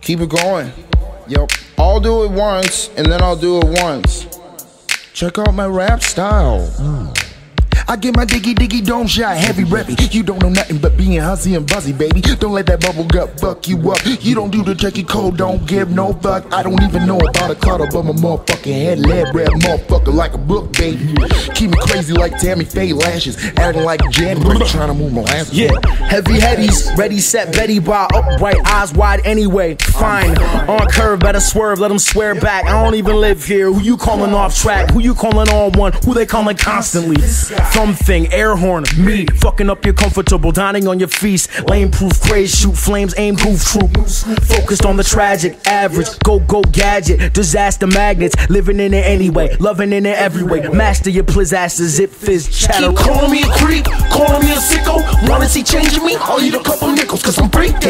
Keep it going. Yep. I'll do it once, and then I'll do it once. Check out my rap style. I get my diggy, don't shy, heavy reppy. You don't know nothing but being hussy and buzzy, baby. Don't let that bubble gut fuck you up. You don't do the turkey code, don't give no fuck. I don't even know about a card above my motherfucking head. Lead red motherfucker like a book, baby. Keep me crazy like Tammy Faye lashes. Acting like January, trying to move my ass. Yeah, heavy headies, ready, set, Betty bar, upright, eyes wide anyway. Fine, on curve, better swerve, let them swear back. I don't even live here. Who you calling off track? Who you calling on one? Who they calling constantly? Something, air horn, me, fucking up your comfortable, dining on your feast. Lane proof, craze, shoot flames, aim proof, troops. Focused on the tragic, average, go gadget, disaster magnets, living in it anyway, loving in it every way. Master your pliz asses, zip fizz, chatter. Keep calling me a creep, calling me a sicko. Wanna see changing me? I'll eat a couple nickels, cause I'm freaking.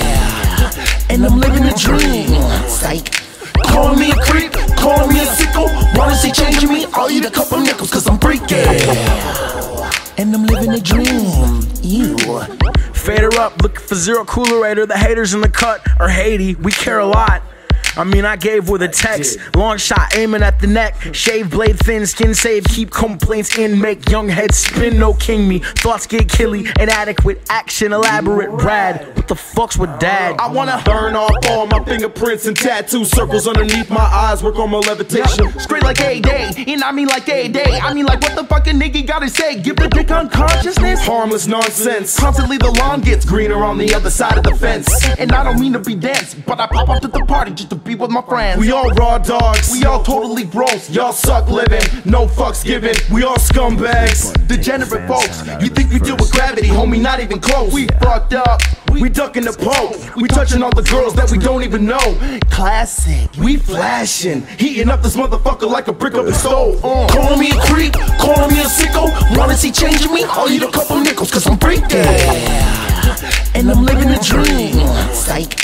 And I'm living a dream. Psych. Calling me a creep, calling me a sicko. Wanna see changing me? I'll eat a couple nickels, cause I'm freaking. And I'm living a dream. You. Fade her up, looking for zero coolerator. The haters in the cut are Haiti. We care a lot. I mean, I gave with a text. Long shot aiming at the neck. Shave blade thin, skin save, keep complaints in. Make young heads spin, no king me. Thoughts get killy, inadequate action, elaborate. Brad, what the fuck's with dad? I wanna burn off all my fingerprints and tattoo circles underneath my eyes. Work on my levitation. Straight like A-Day, and I mean like A-Day. I mean like what the fucking nigga gotta say? Give the dick unconsciousness? Harmless nonsense. Constantly the lawn gets greener on the other side of the fence. And I don't mean to be dense, but I pop up to the party just to be with my friends. We all raw dogs. We all totally gross. Y'all suck living, no fucks given. We all scumbags. Degenerate folks. You think we deal with gravity, homie, not even close. We fucked up. We ducking the poke. We touching all the girls that we don't even know. Classic. We flashing, heating up this motherfucker like a brick up the stove. Calling me a creep, calling me a sicko. Wanna see changing me? I'll eat a couple nickels, cause I'm freaking.